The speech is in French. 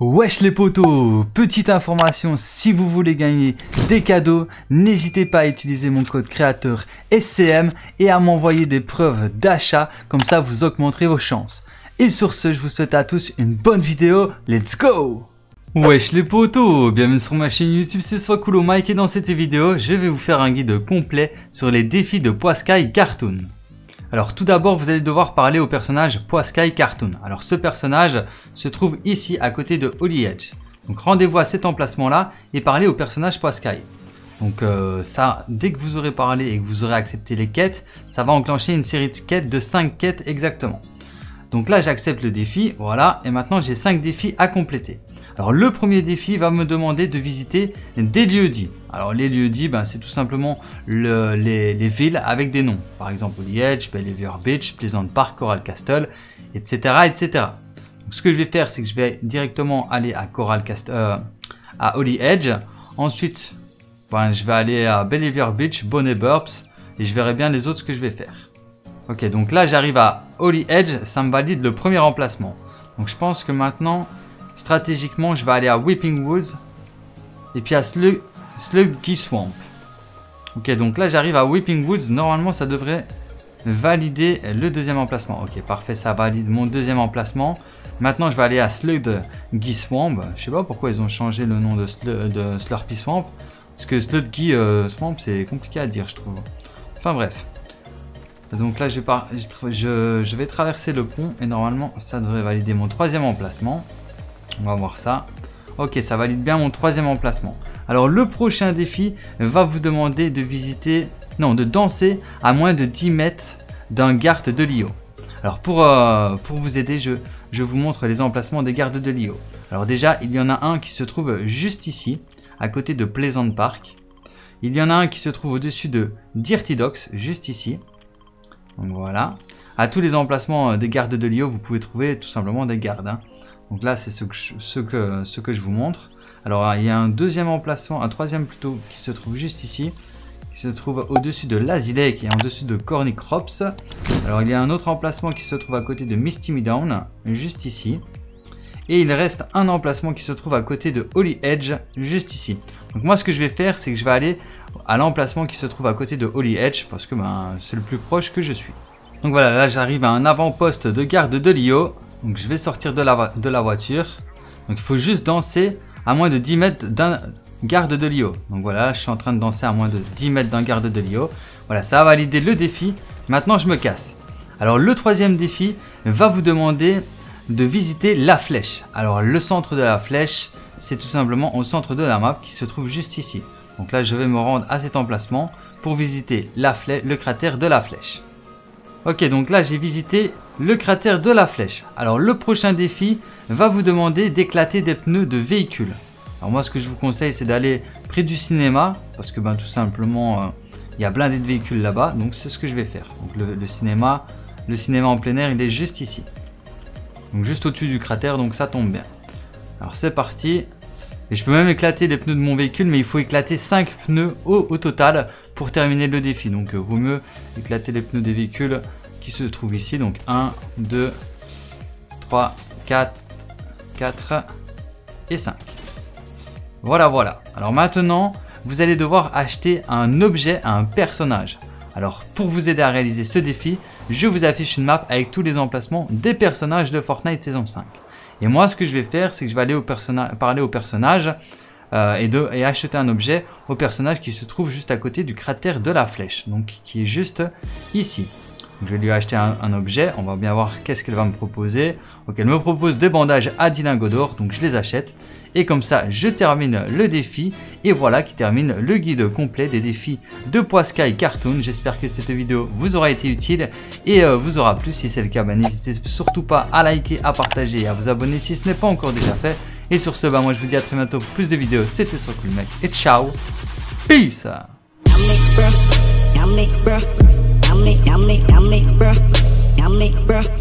Wesh les potos, petite information, si vous voulez gagner des cadeaux, n'hésitez pas à utiliser mon code créateur SCM et à m'envoyer des preuves d'achat, comme ça vous augmenterez vos chances. Et sur ce, je vous souhaite à tous une bonne vidéo, let's go! Wesh les potos, bienvenue sur ma chaîne YouTube, c'est Swakulo Mike et dans cette vidéo, je vais vous faire un guide complet sur les défis de Poiscaille Cartoon. Alors tout d'abord, vous allez devoir parler au personnage Poiscaille Cartoon. Alors ce personnage se trouve ici à côté de Holly Edge. Donc rendez-vous à cet emplacement là et parlez au personnage Poiscaille. Donc ça, dès que vous aurez parlé et que vous aurez accepté les quêtes, ça va enclencher une série de quêtes de 5 quêtes exactement. Donc là j'accepte le défi, voilà, et maintenant j'ai 5 défis à compléter. Alors le premier défi va me demander de visiter des lieux dits. Alors les lieux dits, c'est tout simplement les villes avec des noms. Par exemple Holly Edge, Bellevue Beach, Pleasant Park, Coral Castle, etc. etc. Donc ce que je vais faire, c'est que je vais directement aller à à Holly Edge. Ensuite, je vais aller à Bellevue Beach, Bonnet Burps, et je verrai bien les autres ce que je vais faire. Ok, donc là j'arrive à Holly Edge, ça me valide le premier emplacement. Donc je pense que maintenant, stratégiquement, je vais aller à Weeping Woods et puis à Sluggy Swamp. Ok, donc là j'arrive à Weeping Woods. Normalement, ça devrait valider le deuxième emplacement. Ok, parfait, ça valide mon deuxième emplacement. Maintenant, je vais aller à Sluggy Swamp. Je sais pas pourquoi ils ont changé le nom de Slurpy Swamp. Parce que Sluggy Swamp, c'est compliqué à dire, je trouve. Enfin bref. Donc là, je vais traverser le pont et normalement, ça devrait valider mon troisième emplacement. On va voir ça. Ok, ça valide bien mon troisième emplacement. Alors le prochain défi va vous demander de danser à moins de 10 mètres d'un garde de Lio. Alors pour vous aider, je vous montre les emplacements des gardes de Lio. Alors déjà, il y en a un qui se trouve juste ici, à côté de Pleasant Park. Il y en a un qui se trouve au-dessus de Dirty Docks, juste ici. Donc voilà. À tous les emplacements des gardes de Lio, vous pouvez trouver tout simplement des gardes. Donc là, c'est ce que je vous montre. Alors, il y a un troisième plutôt, qui se trouve juste ici, qui se trouve au-dessus de Lazy Lake et en-dessus de Corny Crops. Alors, il y a un autre emplacement qui se trouve à côté de Misty Meadown, juste ici. Et il reste un emplacement qui se trouve à côté de Holly Edge, juste ici. Donc moi, ce que je vais faire, c'est que je vais aller à l'emplacement qui se trouve à côté de Holly Edge, parce que c'est le plus proche que je suis. Donc voilà, là, j'arrive à un avant-poste de garde de Lio. Donc je vais sortir de la voiture. Donc il faut juste danser à moins de 10 mètres d'un garde de Lio. Donc voilà, je suis en train de danser à moins de 10 mètres d'un garde de Lio. Voilà, ça a validé le défi. Maintenant je me casse. Alors le troisième défi va vous demander de visiter la flèche. Alors le centre de la flèche, c'est tout simplement au centre de la map qui se trouve juste ici. Donc là je vais me rendre à cet emplacement pour visiter le cratère de la flèche. Ok, donc là j'ai visité le cratère de la flèche. Alors le prochain défi va vous demander d'éclater des pneus de véhicules. Alors moi ce que je vous conseille, c'est d'aller près du cinéma, parce que tout simplement il y a blindé de véhicules là-bas, donc c'est ce que je vais faire. Donc le cinéma en plein air, il est juste ici, donc juste au-dessus du cratère, donc ça tombe bien. Alors c'est parti. Et je peux même éclater les pneus de mon véhicule, mais il faut éclater 5 pneus au total pour terminer le défi. Donc vaut mieux éclater les pneus des véhicules qui se trouvent ici. Donc 1, 2, 3, 4 et 5. Voilà. Alors maintenant, vous allez devoir acheter un objet à un personnage. Alors pour vous aider à réaliser ce défi, je vous affiche une map avec tous les emplacements des personnages de Fortnite saison 5. Et moi, ce que je vais faire, c'est que je vais aller parler au personnage et acheter un objet au personnage qui se trouve juste à côté du cratère de la flèche, donc qui est juste ici. Donc, je vais lui acheter un objet, on va bien voir qu'est-ce qu'elle va me proposer. Donc elle me propose des bandages à 10 lingots d'or, donc je les achète. Et comme ça, je termine le défi. Et voilà qui termine le guide complet des défis de Poiscaille Cartoon. J'espère que cette vidéo vous aura été utile et vous aura plu. Si c'est le cas, n'hésitez surtout pas à liker, à partager et à vous abonner si ce n'est pas encore déjà fait. Et sur ce, moi je vous dis à très bientôt pour plus de vidéos. C'était Swakulo Mike et ciao. Peace. Bruh.